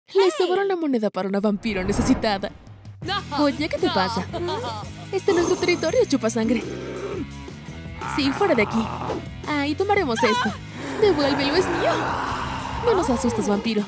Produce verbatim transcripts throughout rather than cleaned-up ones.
Le sobró una moneda para una vampiro necesitada. Oye, ¿qué te pasa? Este no es tu territorio, chupasangre. Sí, fuera de aquí. Ahí tomaremos esto. Devuélvelo, es mío. No nos asustes, vampiro.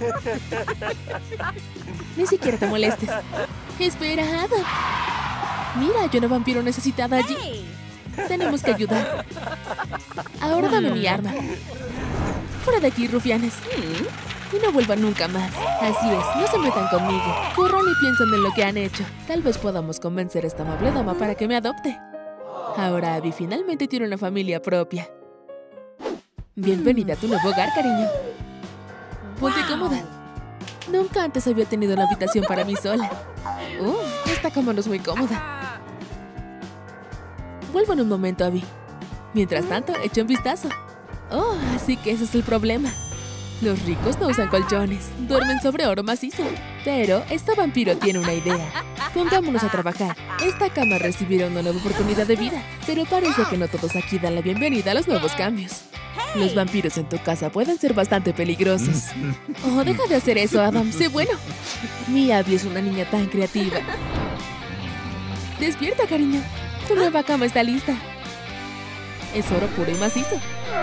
Ni siquiera te molestes. Espera, Adam. Mira, hay una vampiro necesitada allí. Tenemos que ayudar. Ahora dame mi arma. Fuera de aquí, rufianes. Y no vuelvan nunca más. Así es, no se metan conmigo. Corran y piensen en lo que han hecho. Tal vez podamos convencer a esta amable dama para que me adopte. Ahora Abby finalmente tiene una familia propia. Bienvenida a tu nuevo hogar, cariño. Ponte cómoda. Nunca antes había tenido una habitación para mí sola. Uh, esta cama no es muy cómoda. Vuelvo en un momento, Abby. Mientras tanto, echa un vistazo. Oh, así que ese es el problema. Los ricos no usan colchones, duermen sobre oro macizo. Pero esta vampiro tiene una idea. Pongámonos a trabajar. Esta cama recibirá una nueva oportunidad de vida. Pero parece que no todos aquí dan la bienvenida a los nuevos cambios. Los vampiros en tu casa pueden ser bastante peligrosos. Oh, deja de hacer eso, Adam. Sé bueno. Mi Abby es una niña tan creativa. Despierta, cariño. Tu nueva cama está lista. Es oro puro y macizo.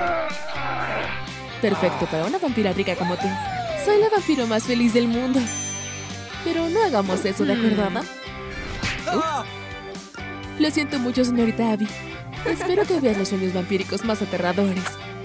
Perfecto para una vampira rica como tú. Soy la vampiro más feliz del mundo. Pero no hagamos eso, ¿de acuerdo, Adam? Ups. Lo siento mucho, señorita Abby. Espero que veas los sueños vampíricos más aterradores.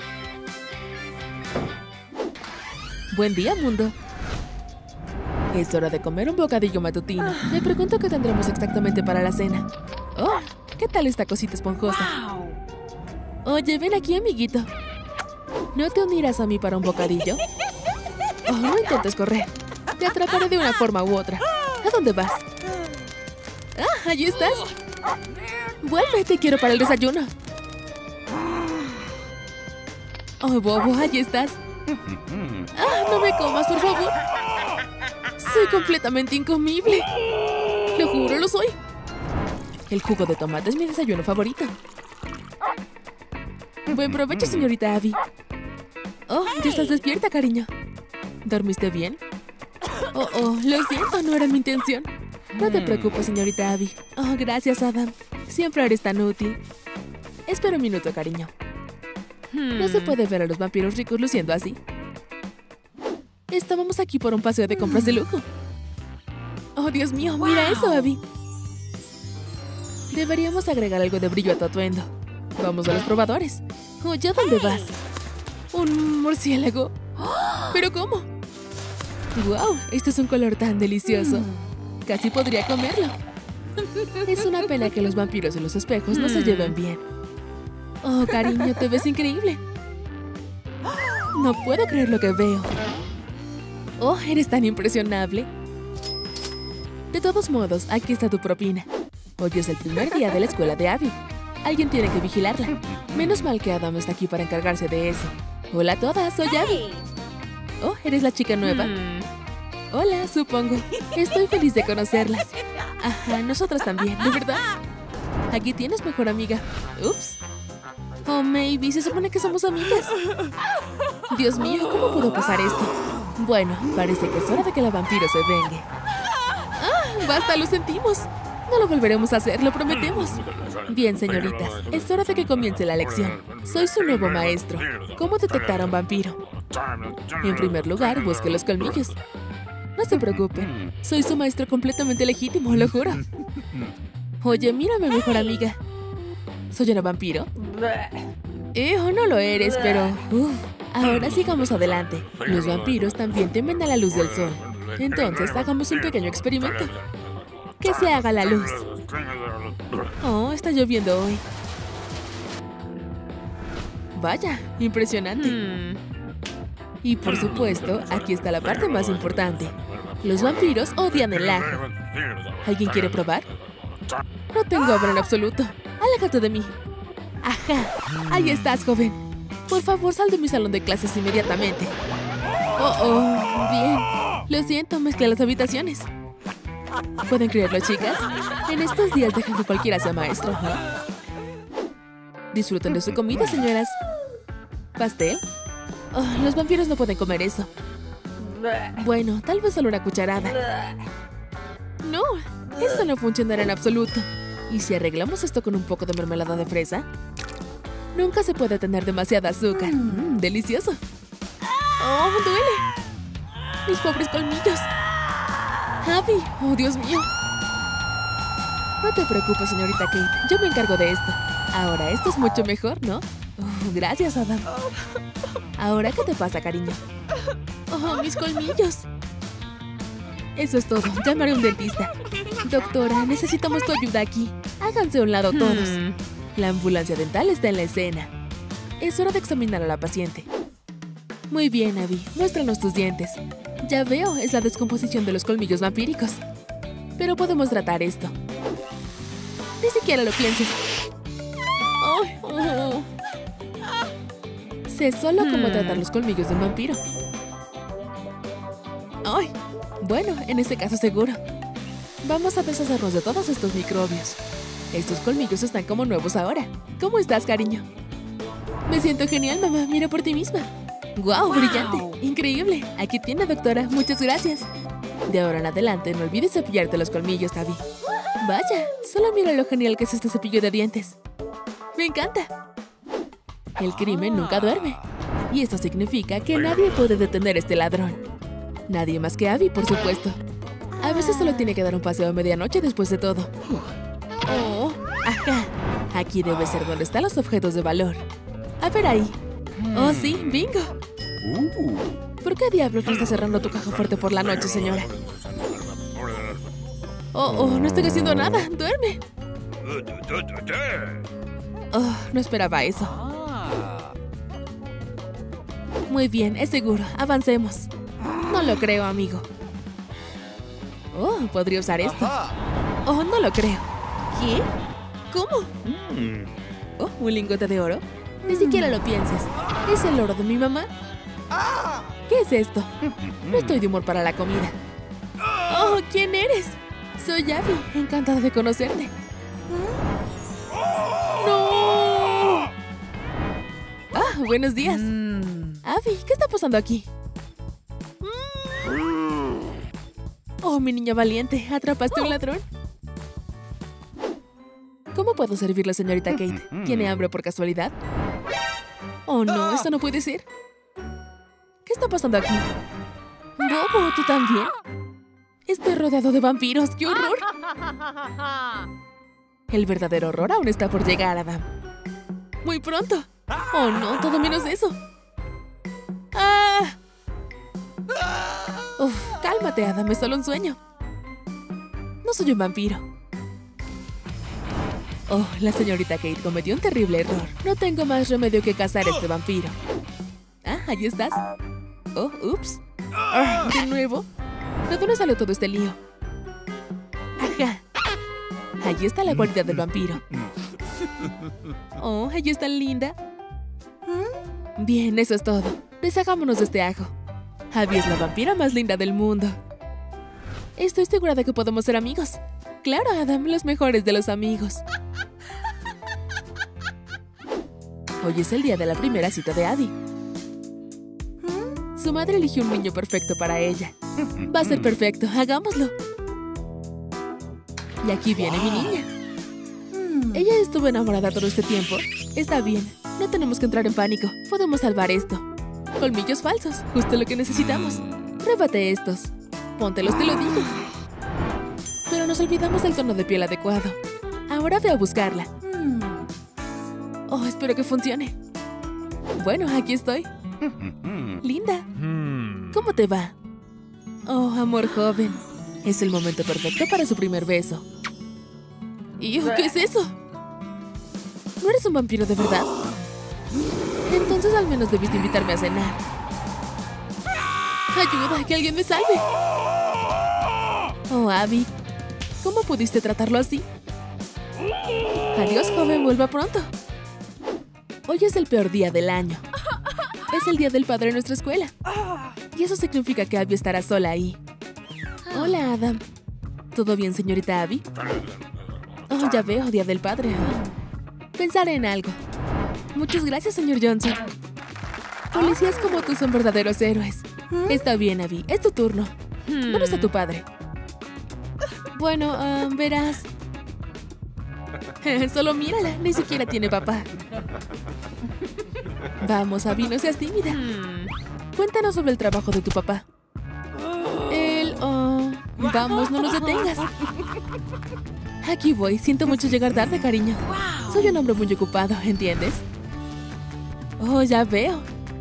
Buen día, mundo. Es hora de comer un bocadillo matutino. Me pregunto qué tendremos exactamente para la cena. Oh, ¿qué tal esta cosita esponjosa? Oye, ven aquí, amiguito. ¿No te unirás a mí para un bocadillo? Oh, no intentes correr. Te atraparé de una forma u otra. ¿A dónde vas? Ah, allí estás. Vuelve, te quiero para el desayuno. Oh, bobo, allí estás. Ah, no me comas, por favor. Soy completamente incomible. Lo juro, lo soy. El jugo de tomate es mi desayuno favorito. Buen provecho, señorita Abby. Oh, ya estás despierta, cariño. ¿Dormiste bien? Oh, oh, lo siento, no era mi intención. No te preocupes, señorita Abby. Oh, gracias, Adam. Siempre eres tan útil. Espera un minuto, cariño. No se puede ver a los vampiros ricos luciendo así. Estábamos aquí por un paseo de compras de lujo. Oh, Dios mío, mira eso, Abby. Deberíamos agregar algo de brillo a tu atuendo. Vamos a los probadores. Oye, ¿a dónde vas? ¿Un murciélago? ¿Pero cómo? ¡Wow! Esto es un color tan delicioso. Casi podría comerlo. Es una pena que los vampiros en los espejos no se lleven bien. Oh, cariño, te ves increíble. No puedo creer lo que veo. Oh, eres tan impresionable. De todos modos, aquí está tu propina. Hoy es el primer día de la escuela de Abby. Alguien tiene que vigilarla. Menos mal que Adam está aquí para encargarse de eso. Hola a todas, soy Abby. Oh, ¿eres la chica nueva? Hmm. Hola, supongo. Estoy feliz de conocerlas. Ajá, nosotras también, ¿de verdad? Aquí tienes mejor amiga. Ups. Oh, maybe, se supone que somos amigas. Dios mío, ¿cómo pudo pasar esto? Bueno, parece que es hora de que la vampiro se vengue. ¡Ah! ¡Basta, lo sentimos! No lo volveremos a hacer, lo prometemos. Bien, señoritas, es hora de que comience la lección. Soy su nuevo maestro. ¿Cómo detectar a un vampiro? En primer lugar, busque los colmillos. No se preocupen, soy su maestro completamente legítimo, lo juro. Oye, mírame, mejor amiga. ¿Soy una vampiro? Eh, no lo eres, pero... Uf. Ahora sigamos adelante. Los vampiros también temen a la luz del sol. Entonces, hagamos un pequeño experimento. Que se haga la luz. Oh, está lloviendo hoy. Vaya, impresionante. Hmm. Y por supuesto, aquí está la parte más importante. Los vampiros odian el ajo. ¿Alguien quiere probar? No tengo hambre en absoluto. Aléjate de mí. Ajá, ahí estás, joven. Por favor, sal de mi salón de clases inmediatamente. Oh, oh, bien. Lo siento, mezclé las habitaciones. ¿Pueden creerlo, chicas? En estos días dejan que cualquiera sea maestro, ¿eh? Disfruten de su comida, señoras. ¿Pastel? Oh, los vampiros no pueden comer eso. Bueno, tal vez solo una cucharada. No, esto no funcionará en absoluto. ¿Y si arreglamos esto con un poco de mermelada de fresa? Nunca se puede tener demasiada azúcar. Mm, delicioso. ¡Oh, duele! ¡Mis pobres colmillos! ¡Abby! ¡Oh, Dios mío! No te preocupes, señorita Kate. Yo me encargo de esto. Ahora, esto es mucho mejor, ¿no? Oh, gracias, Adam. Ahora, ¿qué te pasa, cariño? ¡Oh, mis colmillos! Eso es todo. Llamaré a un dentista. Doctora, necesitamos tu ayuda aquí. Háganse a un lado todos. Hmm. La ambulancia dental está en la escena. Es hora de examinar a la paciente. Muy bien, Abby. Muéstranos tus dientes. Ya veo, es la descomposición de los colmillos vampíricos. Pero podemos tratar esto. Ni siquiera lo pienses. Oh, oh. Sé solo cómo hmm. tratar los colmillos de un vampiro. ¡Ay! Bueno, en este caso seguro. Vamos a deshacernos de todos estos microbios. Estos colmillos están como nuevos ahora. ¿Cómo estás, cariño? Me siento genial, mamá. Mira por ti misma. ¡Guau! Wow, ¡brillante! ¡Increíble! Aquí tiene, doctora. Muchas gracias. De ahora en adelante, no olvides cepillarte los colmillos, Abby. Vaya, solo mira lo genial que es este cepillo de dientes. ¡Me encanta! El crimen nunca duerme. Y esto significa que nadie puede detener a este ladrón. Nadie más que Abby, por supuesto. A veces solo tiene que dar un paseo a medianoche después de todo. Oh, ajá. Aquí debe ser donde están los objetos de valor. A ver ahí. Oh, sí, bingo. ¿Por qué diablos no estás cerrando tu caja fuerte por la noche, señora? Oh, oh, no estoy haciendo nada. Duerme. Oh, no esperaba eso. Muy bien, es seguro. Avancemos. No lo creo, amigo. Oh, podría usar esto. Oh, no lo creo. ¿Qué? ¿Cómo? Oh, ¿un lingote de oro? Ni siquiera lo pienses. ¿Es el oro de mi mamá? ¿Qué es esto? No estoy de humor para la comida. Oh, ¿quién eres? Soy Abby. Encantada de conocerte. ¡No! Ah, buenos días. Abby, ¿qué está pasando aquí? Oh, mi niña valiente. ¿Atrapaste a un ladrón? ¿Cómo puedo servirle, señorita Kate? ¿Tiene hambre por casualidad? Oh, no. Esto no puede ser. ¿Qué está pasando aquí? Bobo, ¿tú también? Estoy rodeado de vampiros. ¡Qué horror! El verdadero horror aún está por llegar, Adam. ¡Muy pronto! Oh, no. Todo menos eso. ¡Ah! Uf, cálmate, Adam. Es solo un sueño. No soy un vampiro. Oh, la señorita Kate cometió un terrible error. No tengo más remedio que cazar a este vampiro. Ah, ahí estás. Oh, ups. Ah, ¿de nuevo? ¿De dónde salió todo este lío? Ajá. Allí está la guarida del vampiro. Oh, ella es tan linda. Bien, eso es todo. Deshagámonos de este ajo. Abby es la vampira más linda del mundo. Estoy segura de que podemos ser amigos. Claro, Adam, los mejores de los amigos. Hoy es el día de la primera cita de Abby. Su madre eligió un niño perfecto para ella. Va a ser perfecto, hagámoslo. Y aquí viene mi niña. Ella estuvo enamorada todo este tiempo. Está bien, no tenemos que entrar en pánico. Podemos salvar esto. Colmillos falsos, justo lo que necesitamos. Pruébate estos. Póntelos, te lo digo. Pero nos olvidamos del tono de piel adecuado. Ahora ve a buscarla. Oh, espero que funcione. Bueno, aquí estoy. Linda. ¿Cómo te va? Oh, amor joven. Es el momento perfecto para su primer beso. ¿Y qué es eso? ¿No eres un vampiro de verdad? Entonces al menos debiste invitarme a cenar. ¡Ayuda! ¡Que alguien me salve! Oh, Abby. ¿Cómo pudiste tratarlo así? Adiós, joven. Vuelva pronto. Hoy es el peor día del año. Es el día del padre en nuestra escuela. Y eso significa que Abby estará sola ahí. Hola, Adam. ¿Todo bien, señorita Abby? Oh, ya veo, día del padre. Pensaré en algo. Muchas gracias, señor Johnson. Policías como tú son verdaderos héroes. Está bien, Abby. Es tu turno. ¿Dónde está tu padre? Bueno, ah, verás. Solo mírala. Ni siquiera tiene papá. Vamos, Abby, no seas tímida. Cuéntanos sobre el trabajo de tu papá. Él... oh, vamos, no nos detengas. Aquí voy. Siento mucho llegar tarde, cariño. Soy un hombre muy ocupado, ¿entiendes? Oh, ya veo.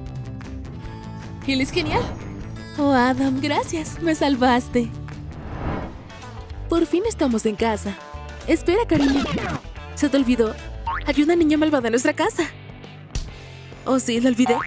Él es genial. Oh, Adam, gracias. Me salvaste. Por fin estamos en casa. Espera, cariño. ¿Se te olvidó? Hay una niña malvada en nuestra casa. Oh, sí, lo olvidé.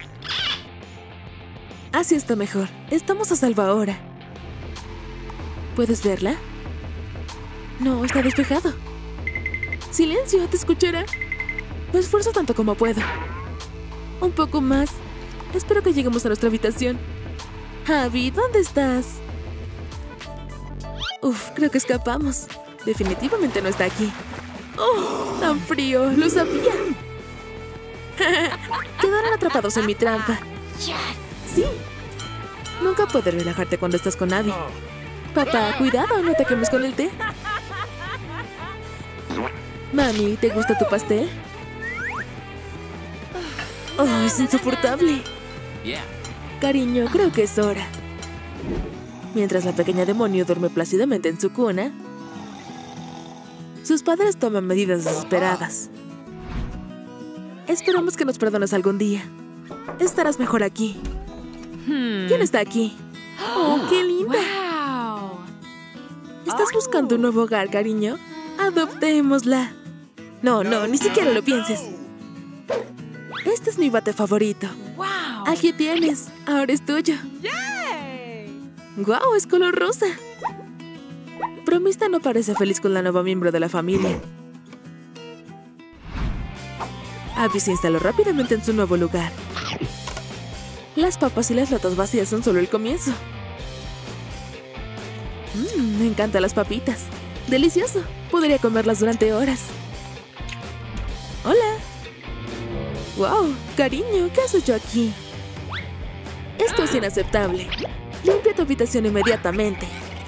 Así está mejor. Estamos a salvo ahora. ¿Puedes verla? No, está despejado. Silencio, te escuchará. Me esfuerzo tanto como puedo. Un poco más. Espero que lleguemos a nuestra habitación. Abby, ¿dónde estás? Uf, creo que escapamos. Definitivamente no está aquí. ¡Oh, tan frío! ¡Lo sabía! Quedaron atrapados en mi trampa. ¡Sí! Nunca puedes relajarte cuando estás con Abby. Papá, cuidado, no te quemes con el té. Mami, ¿te gusta tu pastel? Oh, es insoportable. Cariño, creo que es hora. Mientras la pequeña demonio duerme plácidamente en su cuna, sus padres toman medidas desesperadas. Esperamos que nos perdones algún día. Estarás mejor aquí. ¿Quién está aquí? ¡Oh, qué linda! ¿Estás buscando un nuevo hogar, cariño? Adoptémosla. No, no, ni siquiera lo pienses. Este es mi bate favorito. Aquí tienes. Ahora es tuyo. ¡Guau! Es color rosa. Bromista no parece feliz con la nueva miembro de la familia. Abby se instaló rápidamente en su nuevo lugar. Las papas y las latas vacías son solo el comienzo. Mmm, me encantan las papitas. ¡Delicioso! Podría comerlas durante horas. ¡Hola! ¡Wow! Cariño, ¿qué has hecho aquí? Esto es inaceptable. Limpia tu habitación inmediatamente.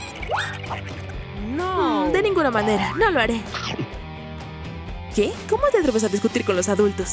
No. De ninguna manera, no lo haré. ¿Qué? ¿Cómo te atreves a discutir con los adultos?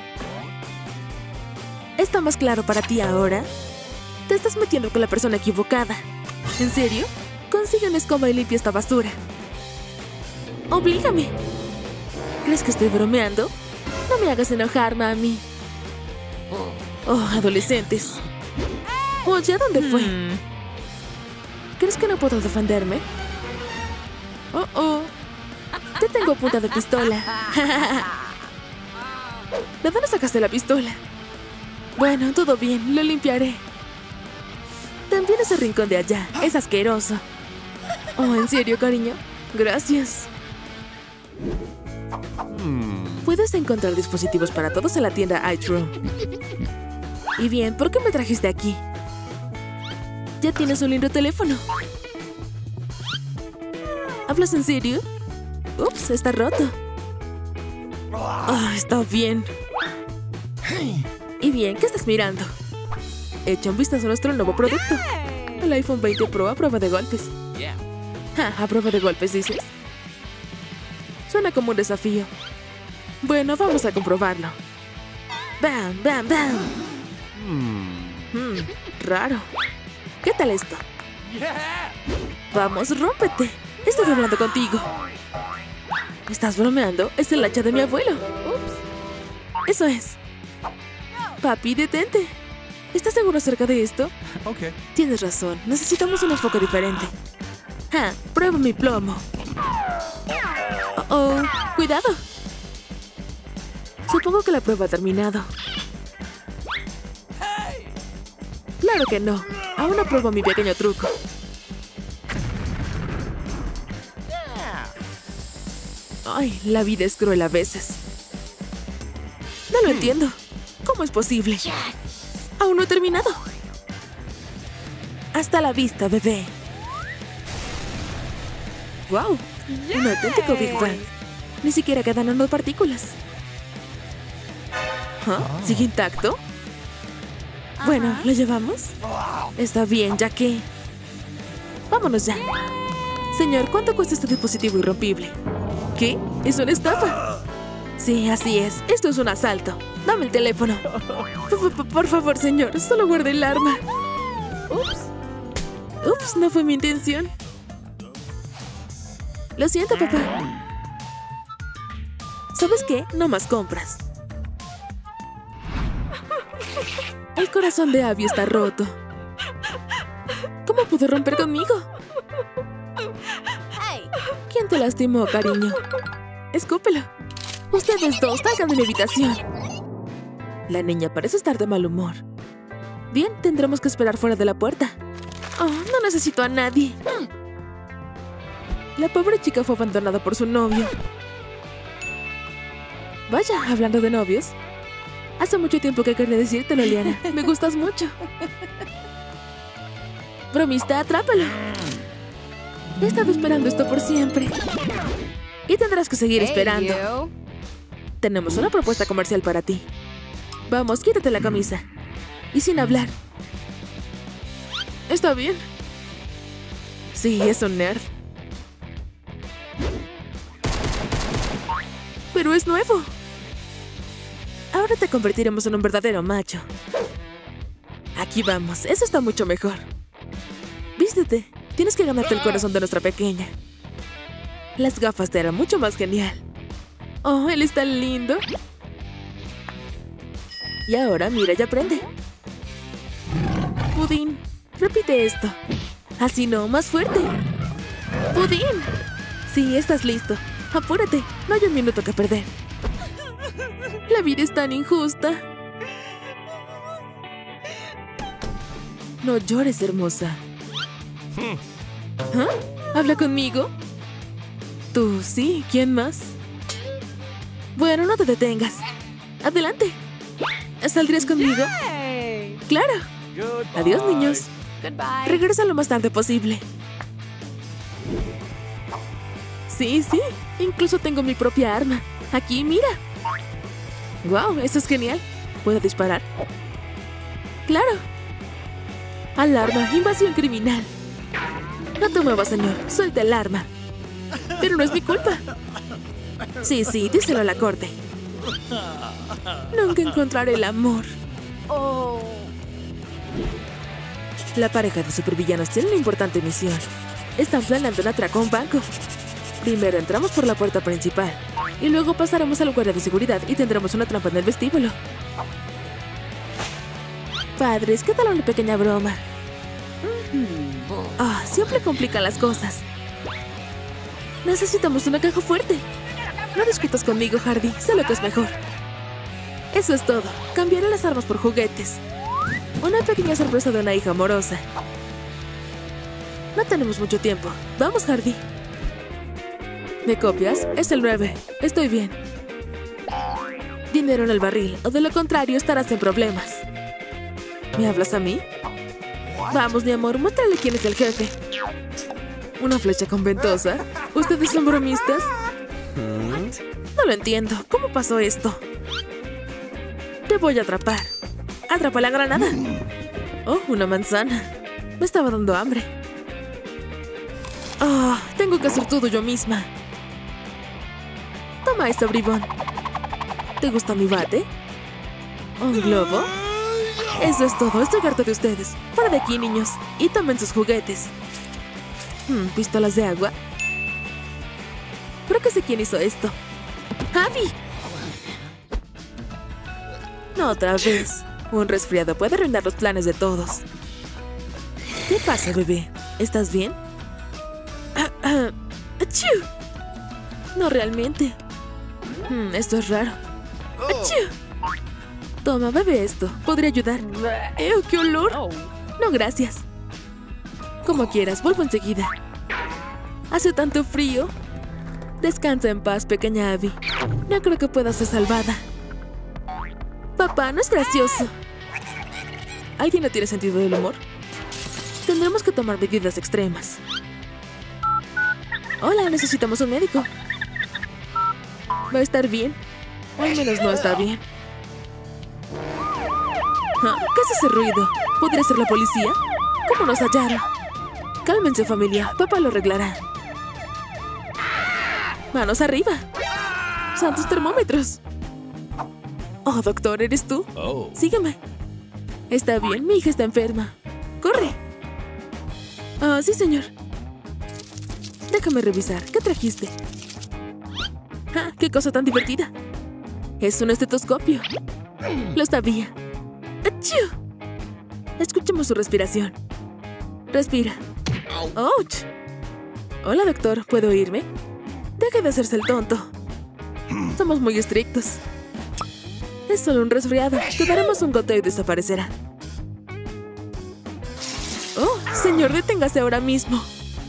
¿Está más claro para ti ahora? Te estás metiendo con la persona equivocada. ¿En serio? Consigue una escoba y limpia esta basura. ¡Oblígame! ¿Crees que estoy bromeando? No me hagas enojar, mami. Oh, adolescentes. Oye, ¿a dónde fue? ¿Crees que no puedo defenderme? Oh, oh. Te tengo a punta de pistola. ¿De dónde sacaste la pistola? Bueno, todo bien, lo limpiaré. También ese rincón de allá, es asqueroso. Oh, ¿en serio, cariño? Gracias. Puedes encontrar dispositivos para todos en la tienda iTroom. Y bien, ¿por qué me trajiste aquí? Ya tienes un lindo teléfono. ¿Hablas en serio? Ups, está roto. Oh, está bien. Y bien, ¿qué estás mirando? Echa un vistazo a nuestro nuevo producto. El iPhone veinte Pro a prueba de golpes. Ah, ¿a prueba de golpes, dices? Suena como un desafío. Bueno, vamos a comprobarlo. ¡Bam, bam, bam! Hmm, raro. ¿Qué tal esto? Vamos, rómpete. Estoy hablando contigo. ¿Estás bromeando? Es el hacha de mi abuelo. Ups. Eso es. Papi, detente. ¿Estás seguro acerca de esto? Ok. Tienes razón. Necesitamos un enfoque diferente. Ah, prueba mi plomo. Oh, oh. Cuidado. Supongo que la prueba ha terminado. Claro que no. Aún no pruebo mi pequeño truco. Ay, la vida es cruel a veces. No lo entiendo. ¿Cómo es posible? Aún no he terminado. Hasta la vista, bebé. ¡Wow! Un auténtico Big Bang. Ni siquiera quedan nanopartículas. ¿Ah? ¿Sigue intacto? Bueno, ¿lo llevamos? Está bien, ya que... Vámonos ya. Señor, ¿cuánto cuesta este dispositivo irrompible? ¿Qué? ¿Es una estafa? Sí, así es. Esto es un asalto. Dame el teléfono. Por, por, por favor, señor, solo guarde el arma. Ups. Ups, no fue mi intención. Lo siento, papá. ¿Sabes qué? No más compras. El corazón de Abby está roto. ¿Cómo pudo romper conmigo? ¿Quién te lastimó, cariño? Escúpelo. Ustedes dos salgan de mi habitación. La niña parece estar de mal humor. Bien, tendremos que esperar fuera de la puerta. Oh, no necesito a nadie. La pobre chica fue abandonada por su novio. Vaya, hablando de novios. Hace mucho tiempo que quería decírtelo, Liana. Me gustas mucho. Bromista, atrápalo. He estado esperando esto por siempre. Y tendrás que seguir esperando. Tenemos una propuesta comercial para ti. Vamos, quítate la camisa. Y sin hablar. Está bien. Sí, es un nerd. Pero es nuevo. Ahora te convertiremos en un verdadero macho. Aquí vamos, eso está mucho mejor. Vístete, tienes que ganarte el corazón de nuestra pequeña. Las gafas te harán mucho más genial. Oh, él es tan lindo. Y ahora mira y aprende. Pudín, repite esto. Así no, más fuerte. Pudín. Sí, estás listo. Apúrate, no hay un minuto que perder. La vida es tan injusta. No llores, hermosa. ¿Ah? ¿Habla conmigo? Tú, sí. ¿Quién más? Bueno, no te detengas. Adelante. ¿Saldrías conmigo? ¡Claro! Adiós, niños. Regresa lo más tarde posible. Sí, sí. Incluso tengo mi propia arma. Aquí, mira. ¡Wow! Eso es genial. ¿Puedo disparar? ¡Claro! Alarma. Invasión criminal. No te muevas, señor. Suelta el arma. Pero no es mi culpa. Sí, sí. Díselo a la corte. Nunca encontraré el amor. Oh. La pareja de supervillanos tiene una importante misión. Están planeando un atraco a un banco. Primero entramos por la puerta principal. Y luego pasaremos al guardia de seguridad y tendremos una trampa en el vestíbulo. Padres, ¿qué tal una pequeña broma? Ah, oh, siempre complican las cosas. Necesitamos una caja fuerte. No discutas conmigo, Hardy. Sé lo que es mejor. Eso es todo. Cambiaré las armas por juguetes. Una pequeña sorpresa de una hija amorosa. No tenemos mucho tiempo. Vamos, Hardy. ¿Me copias? Es el nueve. Estoy bien. Dinero en el barril, o de lo contrario estarás en problemas. ¿Me hablas a mí? Vamos, mi amor, muéstrale quién es el jefe. ¿Una flecha con ventosa? ¿Ustedes son bromistas? No lo entiendo. ¿Cómo pasó esto? Te voy a atrapar. Atrapa la granada. Oh, una manzana. Me estaba dando hambre. Oh, tengo que hacer todo yo misma. Toma esto, bribón. ¿Te gusta mi bate? ¿Un globo? Eso es todo. Estoy harto de ustedes. Fuera de aquí, niños. Y tomen sus juguetes. Hmm, ¿pistolas de agua? Creo que sé quién hizo esto. ¡Abby! No otra vez. Un resfriado puede arruinar los planes de todos. ¿Qué pasa, bebé? ¿Estás bien? ¡Achú! No realmente. Hmm, esto es raro. ¡Achú! Toma, bebe esto. ¿Podría ayudar? ¡Ew, qué olor! No, gracias. Como quieras, vuelvo enseguida. Hace tanto frío. Descansa en paz, pequeña Abby. No creo que pueda ser salvada. Papá, no es gracioso. ¿Alguien no tiene sentido del humor? Tendremos que tomar medidas extremas. Hola, necesitamos un médico. ¿Va a estar bien? O al menos no está bien. ¿Ah? ¿Qué es ese ruido? ¿Podría ser la policía? ¿Cómo nos hallaron? Cálmense, familia. Papá lo arreglará. Manos arriba. ¡Santos termómetros! Oh, doctor, ¿eres tú? Oh. Sígueme. Está bien, mi hija está enferma. ¡Corre! Ah, sí, señor. Déjame revisar. ¿Qué trajiste? ¡Ah, qué cosa tan divertida! Es un estetoscopio. Lo sabía. ¡Achú! Escuchemos su respiración. Respira. ¡Ouch! Hola, doctor. ¿Puedo irme? Deje de hacerse el tonto. Somos muy estrictos. Es solo un resfriado. Te daremos un goteo y desaparecerá. Oh, señor, deténgase ahora mismo.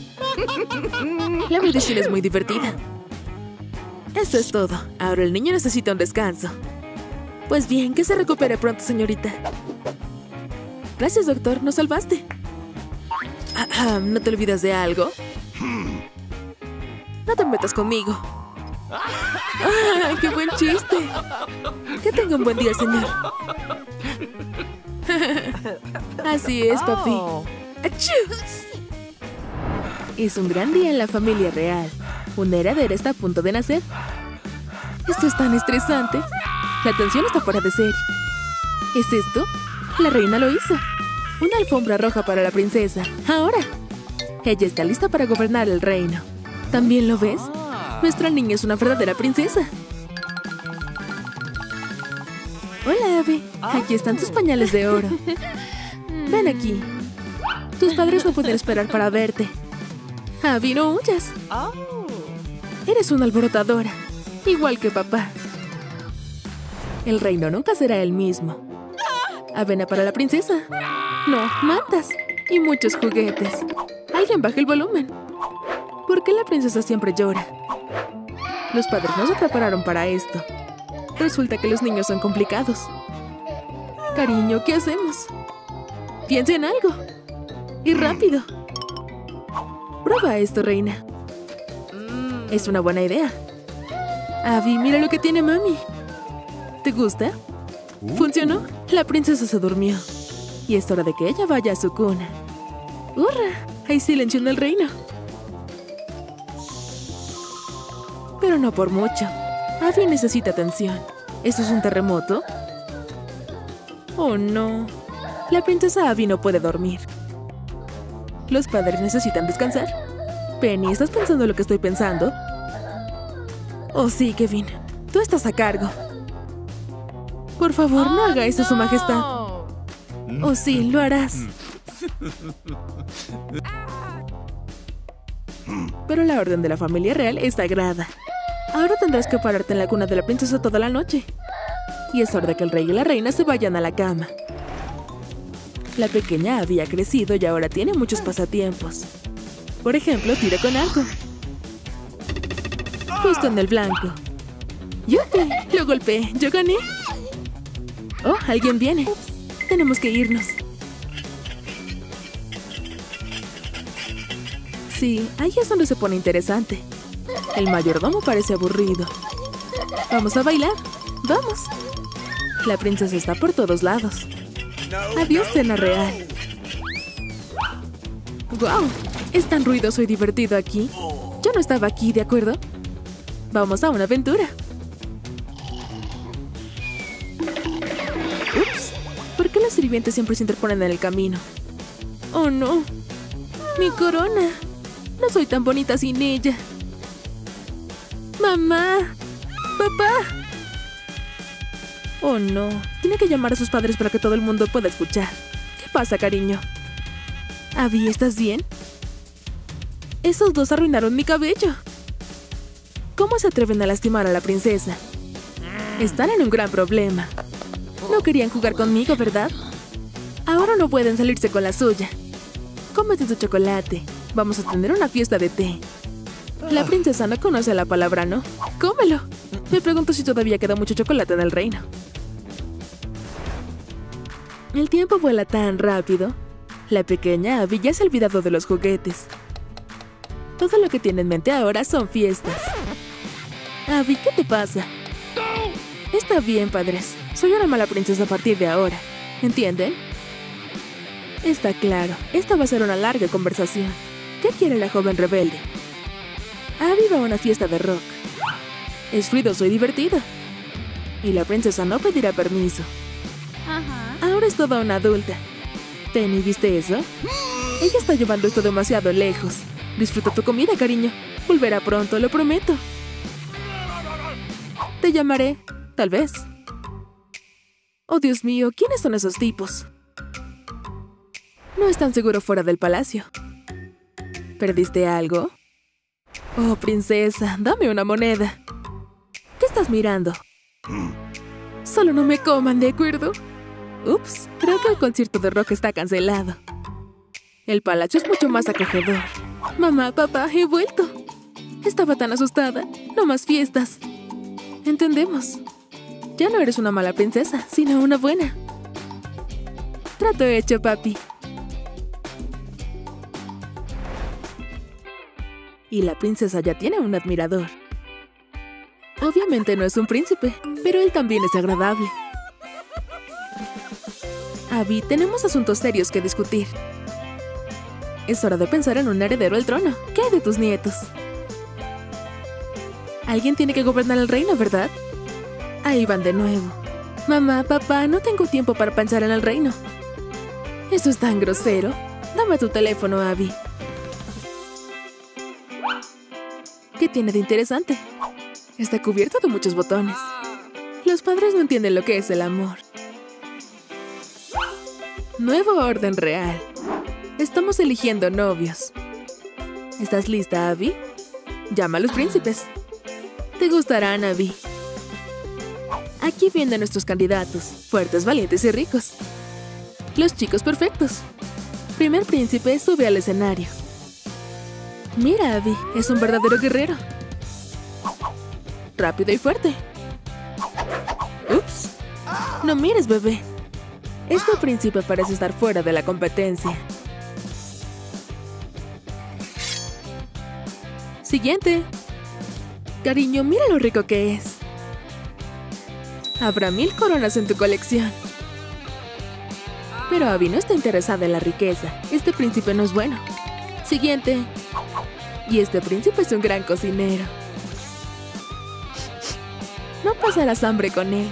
La medicina es muy divertida. Eso es todo. Ahora el niño necesita un descanso. Pues bien, que se recupere pronto, señorita. Gracias, doctor. Nos salvaste. Ah, ah, ¿no te olvidas de algo? No te metas conmigo. ¡Ah, qué buen chiste! Que tenga un buen día, señor. Así es, papi. ¡Achú! Es un gran día en la familia real. Una heredera está a punto de nacer. Esto es tan estresante. La tensión está fuera de serie. ¿Es esto? La reina lo hizo. Una alfombra roja para la princesa. Ahora. Ella está lista para gobernar el reino. ¿También lo ves? Nuestra niña es una verdadera princesa. Hola, Abby. Aquí están tus pañales de oro. Ven aquí. Tus padres no pueden esperar para verte. Abby, no huyas. Eres una alborotadora. Igual que papá. El reino nunca será el mismo. Avena para la princesa. No, mantas. Y muchos juguetes. Alguien baja el volumen. ¿Por qué la princesa siempre llora? Los padres no se prepararon para esto. Resulta que los niños son complicados. Cariño, ¿qué hacemos? Piensa en algo. Y rápido. Prueba esto, reina. Es una buena idea. Abby, mira lo que tiene mami. ¿Te gusta? ¿Funcionó? La princesa se durmió. Y es hora de que ella vaya a su cuna. ¡Hurra! Hay silencio en el reino. Pero no por mucho. Abby necesita atención. ¿Eso es un terremoto? Oh, no. La princesa Abby no puede dormir. Los padres necesitan descansar. Penny, ¿estás pensando lo que estoy pensando? Oh, sí, Kevin. Tú estás a cargo. Por favor, no haga eso, Su Majestad. Oh, sí, lo harás. Pero la orden de la familia real es sagrada. Ahora tendrás que pararte en la cuna de la princesa toda la noche. Y es hora de que el rey y la reina se vayan a la cama. La pequeña había crecido y ahora tiene muchos pasatiempos. Por ejemplo, tira con arco. Justo en el blanco. ¡Yupi! Lo golpeé. Yo gané. Oh, alguien viene. Tenemos que irnos. Sí, ahí es donde se pone interesante. El mayordomo parece aburrido. Vamos a bailar. Vamos. La princesa está por todos lados. Adiós, cena real. ¡Guau! Es tan ruidoso y divertido aquí. Yo no estaba aquí, ¿de acuerdo? Vamos a una aventura. Ups. ¿Por qué los sirvientes siempre se interponen en el camino? ¡Oh, no! ¡Mi corona! No soy tan bonita sin ella. ¡Mamá! ¡Papá! Oh, no. Tiene que llamar a sus padres para que todo el mundo pueda escuchar. ¿Qué pasa, cariño? Abby, ¿estás bien? Esos dos arruinaron mi cabello. ¿Cómo se atreven a lastimar a la princesa? Están en un gran problema. No querían jugar conmigo, ¿verdad? Ahora no pueden salirse con la suya. Cómete tu chocolate. Vamos a tener una fiesta de té. La princesa no conoce la palabra no. ¡Cómelo! Me pregunto si todavía queda mucho chocolate en el reino. El tiempo vuela tan rápido. La pequeña Abby ya se ha olvidado de los juguetes. Todo lo que tiene en mente ahora son fiestas. Abby, ¿qué te pasa? Está bien, padres. Soy una mala princesa a partir de ahora. ¿Entienden? Está claro, esta va a ser una larga conversación. ¿Qué quiere la joven rebelde? Abby va a una fiesta de rock. Es ruidoso y divertido. Y la princesa no pedirá permiso. Ajá. Ahora es toda una adulta. Penny, ¿viste eso? Ella está llevando esto demasiado lejos. Disfruta tu comida, cariño. Volverá pronto, lo prometo. Te llamaré, tal vez. Oh, Dios mío, ¿quiénes son esos tipos? No es tan seguro fuera del palacio. ¿Perdiste algo? Oh, princesa, dame una moneda. ¿Qué estás mirando? Solo no me coman, ¿de acuerdo? Ups, creo que el concierto de rock está cancelado. El palacio es mucho más acogedor. Mamá, papá, he vuelto. Estaba tan asustada. No más fiestas. Entendemos. Ya no eres una mala princesa, sino una buena. Trato hecho, papi. Y la princesa ya tiene un admirador. Obviamente no es un príncipe, pero él también es agradable. Abby, tenemos asuntos serios que discutir. Es hora de pensar en un heredero al trono. ¿Qué hay de tus nietos? Alguien tiene que gobernar el reino, ¿verdad? Ahí van de nuevo. Mamá, papá, no tengo tiempo para pensar en el reino. Eso es tan grosero. Dame tu teléfono, Abby. ¿Qué tiene de interesante? Está cubierto de muchos botones. Los padres no entienden lo que es el amor. Nuevo orden real. Estamos eligiendo novios. ¿Estás lista, Abby? Llama a los príncipes. Te gustarán, Abby. Aquí vienen nuestros candidatos, fuertes, valientes y ricos. Los chicos perfectos. Primer príncipe sube al escenario. Mira, Abby, es un verdadero guerrero. Rápido y fuerte. Ups. No mires, bebé. Este príncipe parece estar fuera de la competencia. Siguiente. Cariño, mira lo rico que es. Habrá mil coronas en tu colección. Pero Abby no está interesada en la riqueza. Este príncipe no es bueno. Siguiente. Y este príncipe es un gran cocinero. No pasarás hambre con él.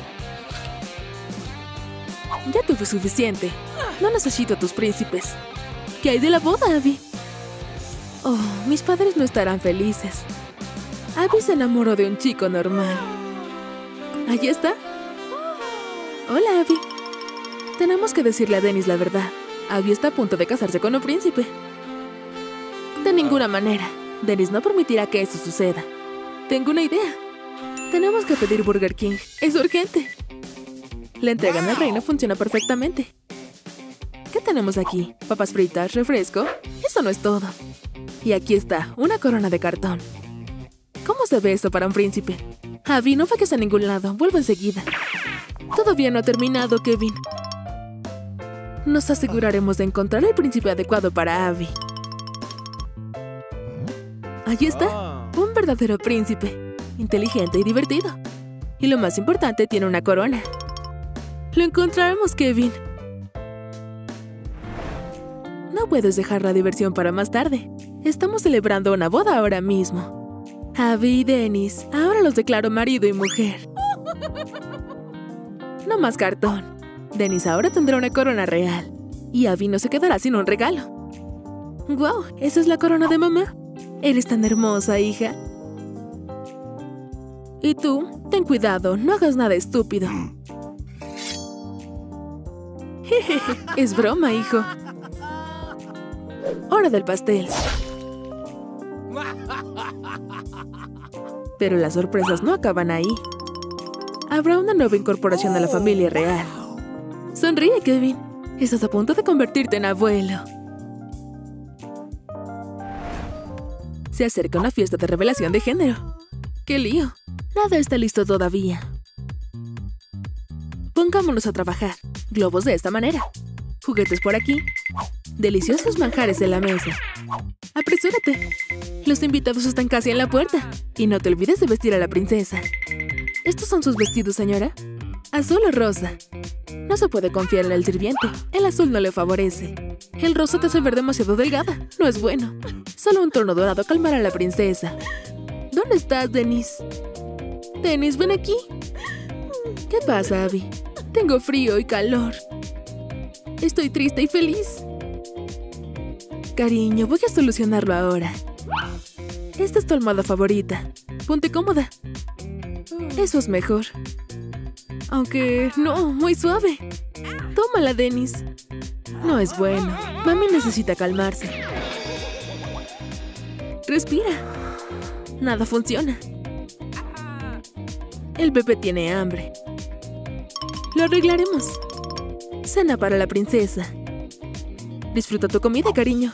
Ya tuve suficiente. No necesito tus príncipes. ¿Qué hay de la boda, Abby? Oh, mis padres no estarán felices. Abby se enamoró de un chico normal. Allí está. Hola, Abby. Tenemos que decirle a Dennis la verdad. Abby está a punto de casarse con un príncipe. De ninguna manera. Dennis no permitirá que eso suceda. Tengo una idea. Tenemos que pedir Burger King. Es urgente. La entrega en el reino funciona perfectamente. ¿Qué tenemos aquí? ¿Papas fritas? ¿Refresco? Eso no es todo. Y aquí está, una corona de cartón. ¿Cómo se ve esto para un príncipe? Abby, no vayas a ningún lado. Vuelvo enseguida. Todavía no ha terminado, Kevin. Nos aseguraremos de encontrar el príncipe adecuado para Abby. Allí está, un verdadero príncipe. Inteligente y divertido. Y lo más importante, tiene una corona. Lo encontraremos, Kevin. No puedes dejar la diversión para más tarde. Estamos celebrando una boda ahora mismo. Abby y Dennis, ahora los declaro marido y mujer. No más cartón. Dennis ahora tendrá una corona real. Y Abby no se quedará sin un regalo. ¡Guau! ¿Esa es la corona de mamá? Eres tan hermosa, hija. Y tú, ten cuidado, no hagas nada estúpido. Jejeje, es broma, hijo. Hora del pastel. Pero las sorpresas no acaban ahí. Habrá una nueva incorporación a la familia real. Sonríe, Kevin. Estás a punto de convertirte en abuelo. Se acerca una fiesta de revelación de género. ¡Qué lío! Nada está listo todavía. Pongámonos a trabajar. Globos de esta manera. Juguetes por aquí. Deliciosos manjares en la mesa. ¡Apresúrate! Los invitados están casi en la puerta. Y no te olvides de vestir a la princesa. ¿Estos son sus vestidos, señora? ¿Azul o rosa? No No se puede confiar en el sirviente. El azul no le favorece. El rosa te hace ver demasiado delgada. No es bueno. Solo un tono dorado calmará a la princesa. ¿Dónde estás, Dennis? Dennis, ven aquí. ¿Qué pasa, Abby? Tengo frío y calor. Estoy triste y feliz. Cariño, voy a solucionarlo ahora. Esta es tu almohada favorita. Ponte cómoda. Eso es mejor. Aunque no, muy suave. Tómala, Dennis. No es bueno. Mami necesita calmarse. Respira. Nada funciona. El bebé tiene hambre. Lo arreglaremos. Cena para la princesa. Disfruta tu comida, cariño.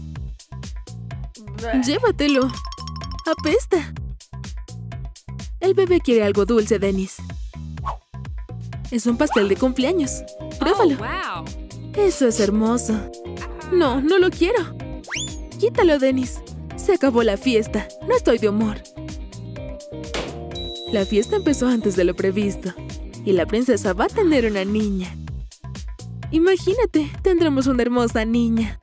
Llévatelo. Apesta. El bebé quiere algo dulce, Dennis. Es un pastel de cumpleaños. Pruébalo. Oh, wow. Eso es hermoso. No, no lo quiero. Quítalo, Dennis. Se acabó la fiesta. No estoy de humor. La fiesta empezó antes de lo previsto. Y la princesa va a tener una niña. Imagínate, tendremos una hermosa niña.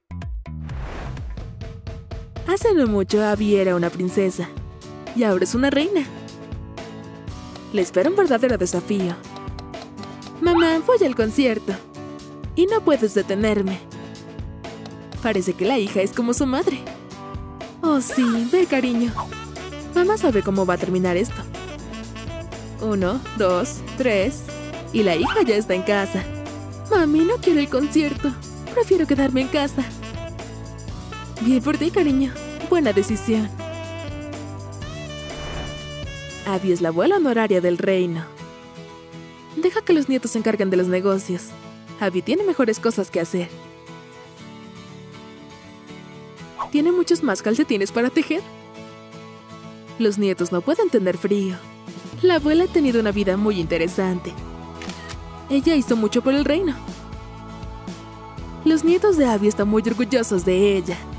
Hace no mucho Abby era una princesa. Y ahora es una reina. Le espera un verdadero desafío. Mamá, voy al concierto. Y no puedes detenerme. Parece que la hija es como su madre. Oh, sí, ve, cariño. Mamá sabe cómo va a terminar esto. Uno, dos, tres. Y la hija ya está en casa. Mami, no quiero el concierto. Prefiero quedarme en casa. Bien por ti, cariño. Buena decisión. Abby es la abuela honoraria del reino. Deja que los nietos se encarguen de los negocios. Abby tiene mejores cosas que hacer. ¿Tiene muchos más calcetines para tejer? Los nietos no pueden tener frío. La abuela ha tenido una vida muy interesante. Ella hizo mucho por el reino. Los nietos de Abby están muy orgullosos de ella.